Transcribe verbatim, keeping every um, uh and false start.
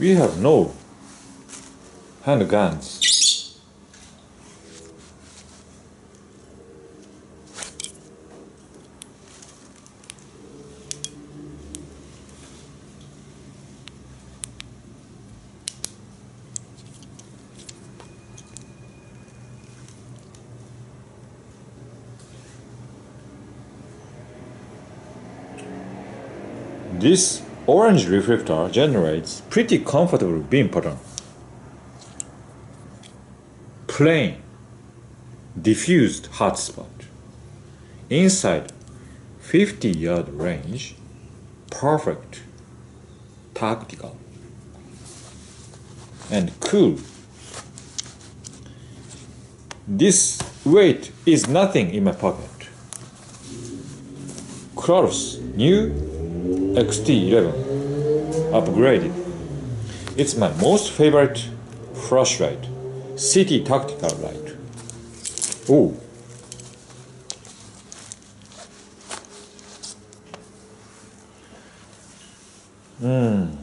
We have no handguns. This orange reflector generates pretty comfortable beam pattern. Plain, diffused hotspot. Inside fifty yard range, perfect, tactical, and cool. This weight is nothing in my pocket. Klarus new X T eleven Upgraded. It's my most favorite flashlight, city tactical light. Oh, hmm.